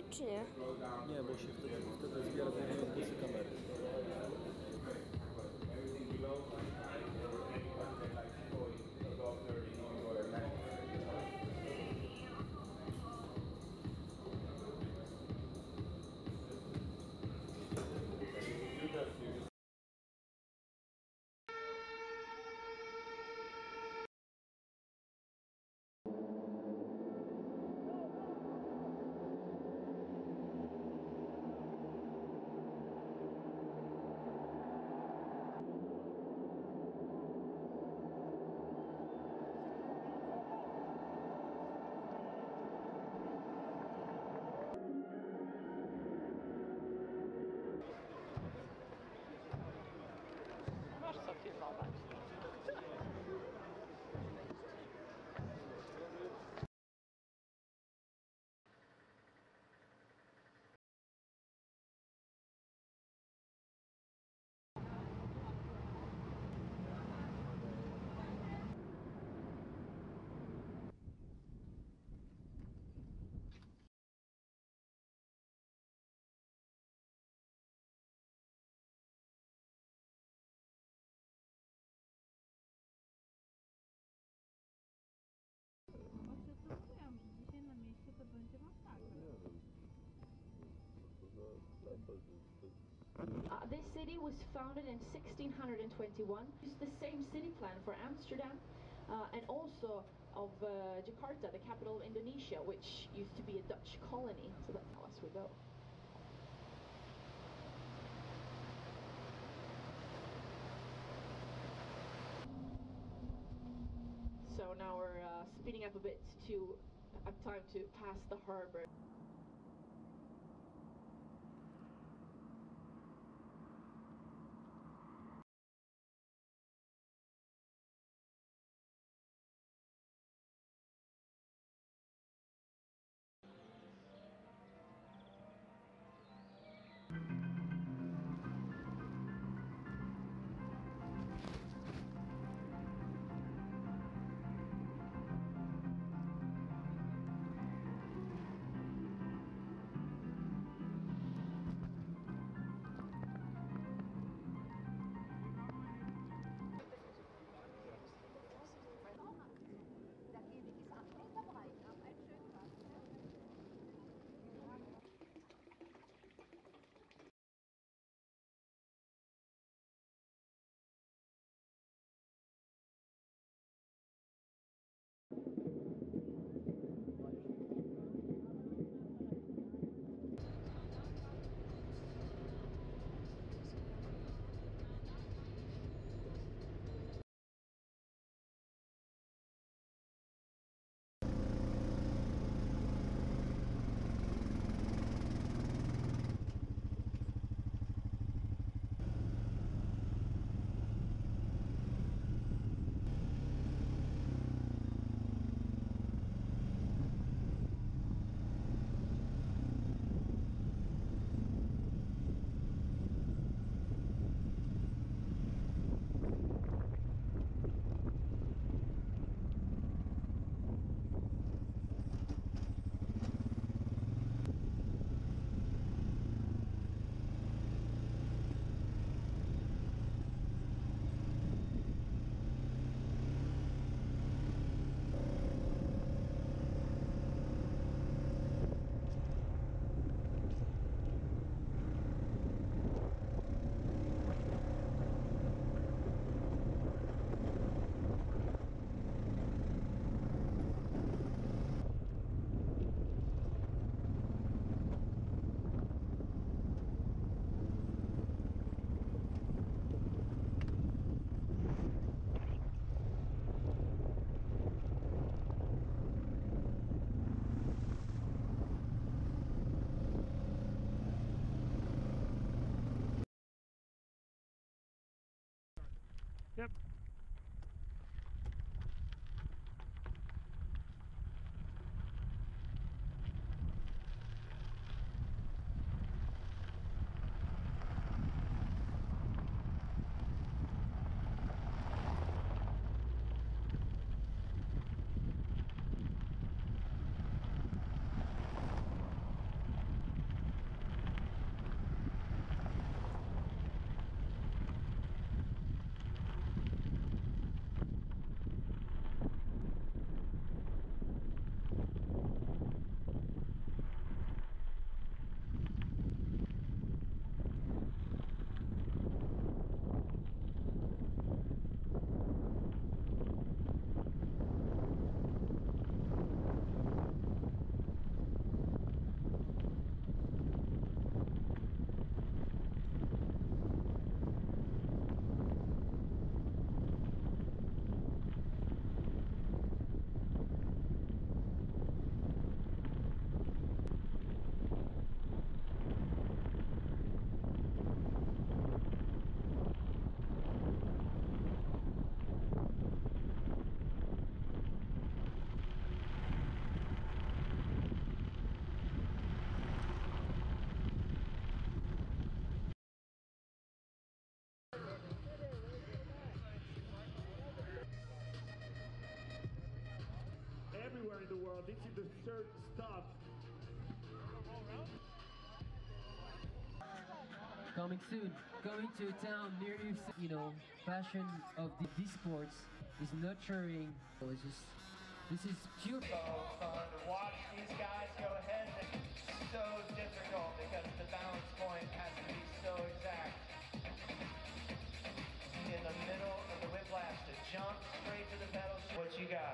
czy nie? Nie, bo się wtedy zbiera głównie odgłosy kamery. This city was founded in 1621. It's the same city plan for Amsterdam and also of Jakarta, the capital of Indonesia, which used to be a Dutch colony. So that's how as we go. So now we're speeding up a bit to have time to pass the harbor. Yep. the world. This is the third stop. Coming soon, going to a town near you. You know, passion of these sports is nurturing. It's just, this is pure. So fun to watch these guys go ahead. It's so difficult because the balance point has to be so exact. In the middle of the whiplash to jump straight to the pedals. What you got?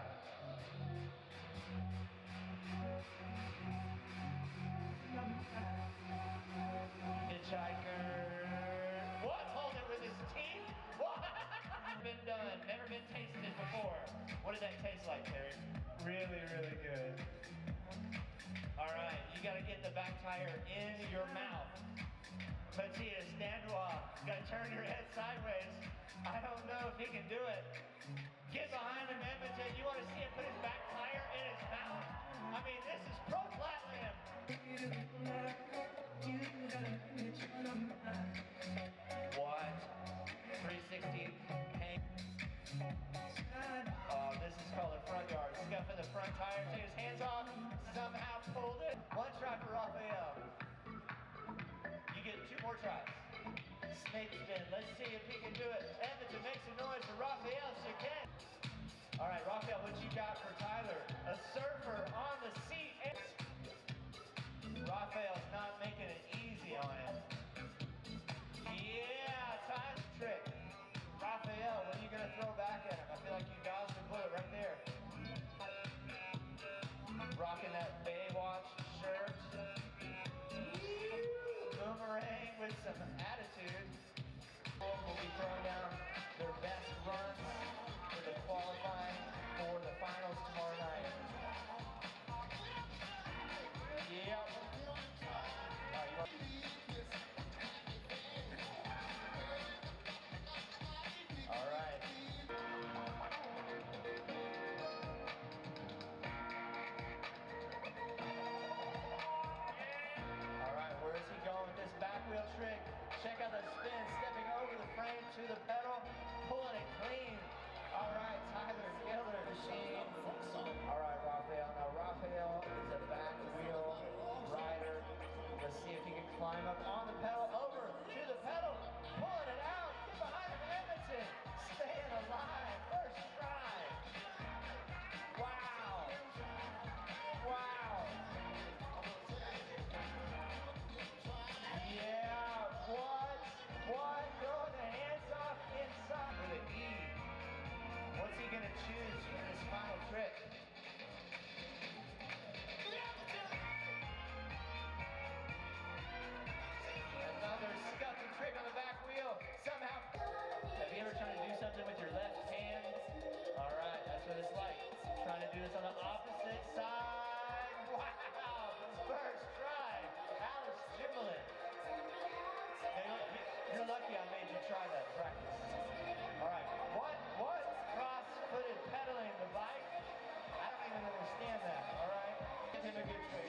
Hitchhiker. What? Hold it with his teeth? What? Been done. Never been tasted before. What did that taste like, Terry? Really, really good. All right, you got to get the back tire in your mouth. Matthias, stand off. Got to turn your head sideways. I don't know if he can do it. Get behind him, Edmonton. You want to see him put his back tire in his mouth? I mean, this is pro flatland. What? 360 hang. Oh, this is called a front yard. Scuffing the front tire, take his hands off, somehow pulled it. One try for Raphael. You get 2 more tries. Snake spin. Let's see if he can do it. Edmonton makes a noise for Raphael again. All right, Raphael, what you got for Tyler? A surfer on the seat. Raphael's not making it easy on him. Yeah, time trick. Raphael, what are you going to throw back at him? I feel like you dodged the bullet right there. Rocking that Baywatch shirt. Boomerang with some attitude. Will be throwing down their best runs for the qualifying for the finals tomorrow night. Yep. All right. All right, where is he going with this back wheel trick? Check out the spin, stepping over the frame to the pedal, pulling it clean. All right, Tyler Giller, machine. All right, Raphael. Now, Raphael is a back wheel rider. Let's see if he can climb up on the pedal, over to the pedal, pulling it out. Get behind him, Edmonton. Staying alive, first try. Wow. Wow. Yeah, what? Throw the hands off inside for the E. What's he gonna choose for this final trick? Another scuffing trick on the back wheel. Somehow. Have you ever tried to do something with your left hand? All right, that's what it's like. Trying to do this on the opposite side. Wow, first try. Alex Gimbalin. You're lucky I made you try that practice. All right, what? Cross-footed pedaling the bike? I don't even understand that, all right? Give him a good trick.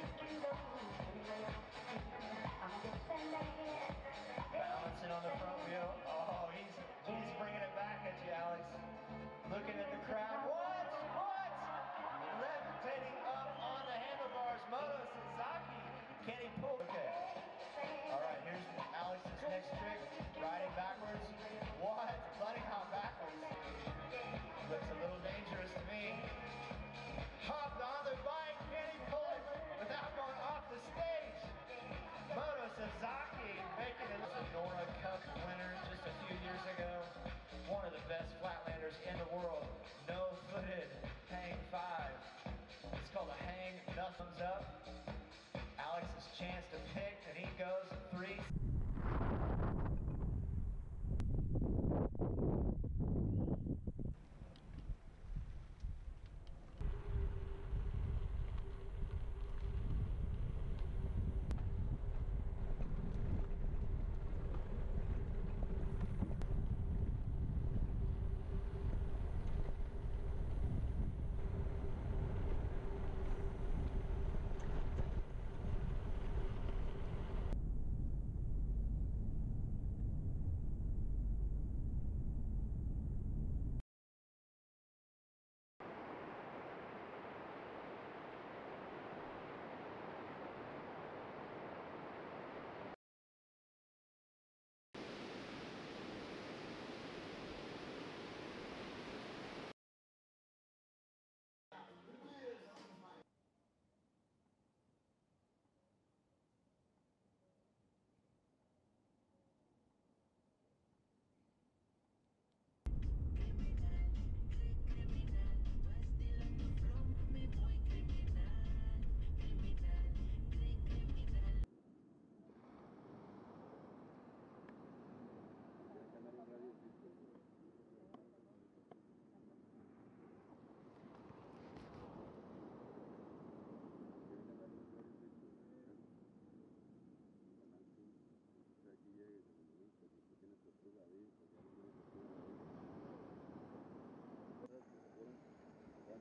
Balancing on the front wheel. Oh, he's bringing it back at you, Alex. Looking at the crowd. What? Levitating up on the handlebars. Moto Suzuki. Can he pull? Okay. All right, here's Alex's next trick. Riding backwards. What? Bunny hop backwards. Looks a little dangerous to me. Hopped on the bike. Can he pull it without going off the stage? Moto Suzuki making it. A Nora Cup winner just a few years ago. One of the best flatlanders in the world. No-footed hang 5. It's called a hang, nothing's up. Alex's chance to pick, and he goes 3.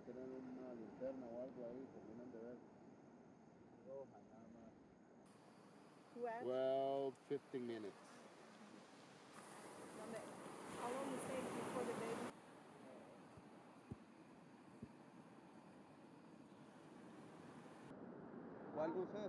tener una linterna o algo ahí, terminan de ver. Roja, nada más. 12, 15 minutes. How long it takes before the baby? ¿Cuál bus es?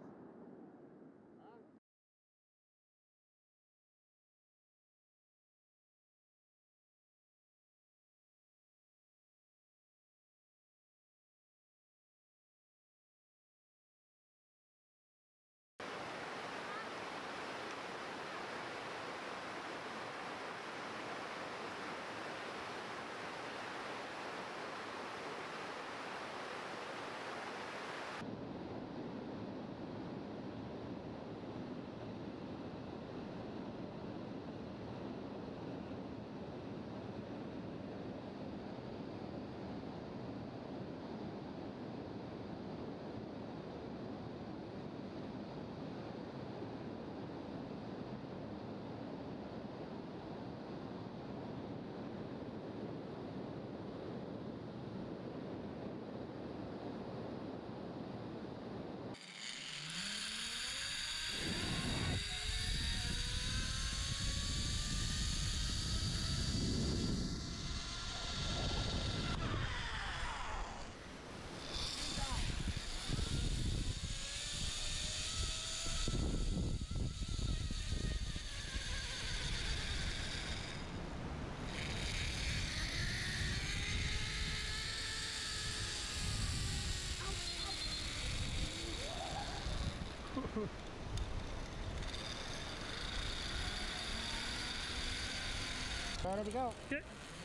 Ready to go. Okay.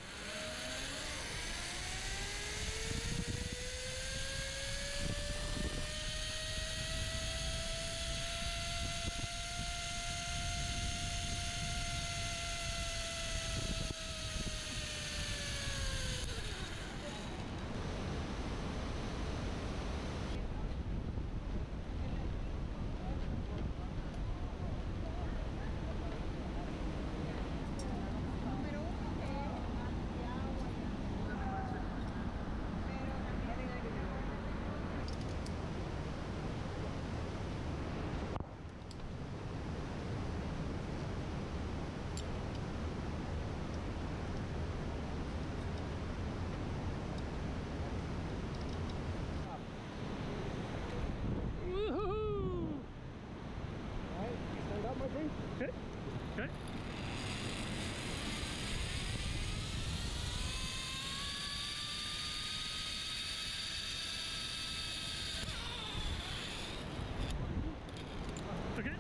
Okay. Okay. Okay.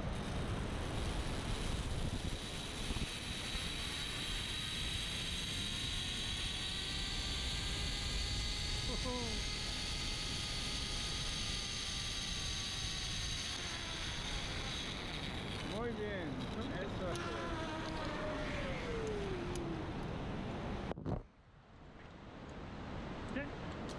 Muy bien, eso es. Okay.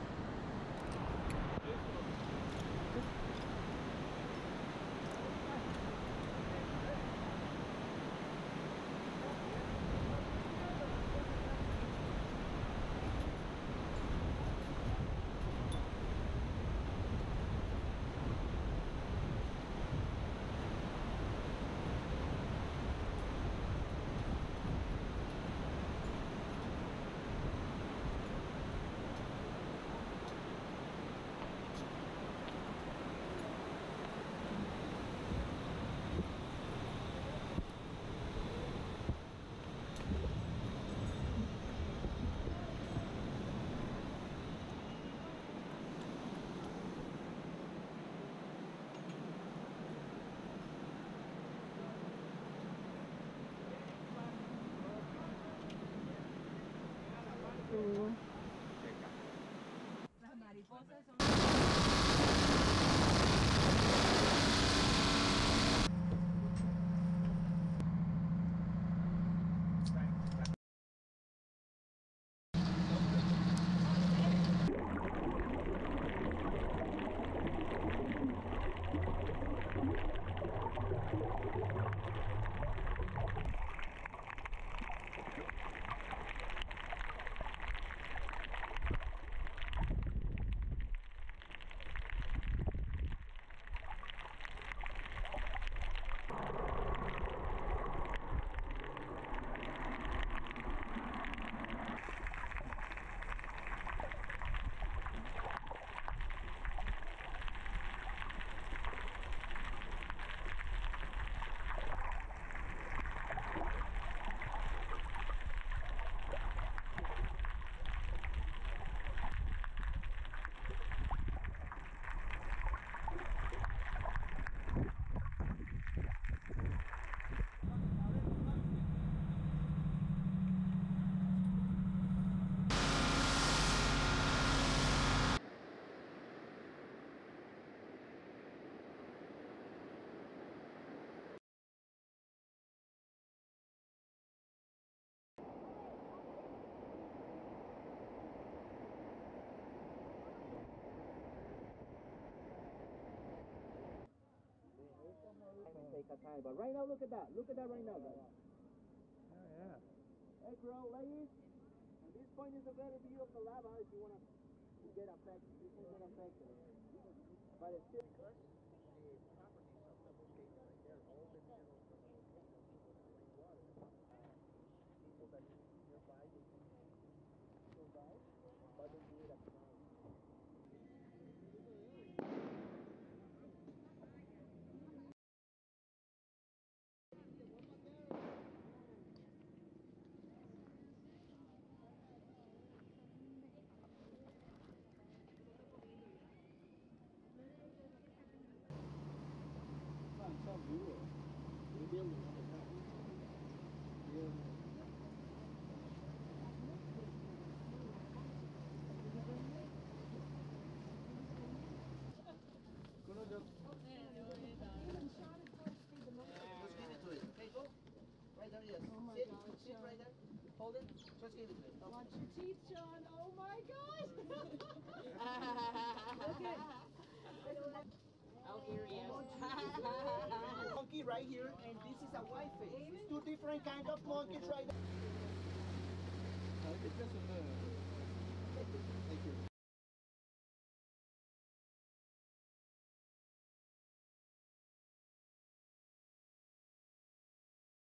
Las mariposas son... But right now, look at that. Look at that right now, guys. Yeah. Hey, bro, ladies. And this point is a better view of the lava if you want to get affected. You can get affected. But it's still because the properties of the volcano right there, all the minerals from the volcano, plain water. People that live nearby, they can survive, but they do it at night. Sit right there. Hold it. Just give it to it. Watch your teeth, John. Oh my gosh. Out here, yes. Monkey right here, and this is a white face. It's two different kind of monkeys right there.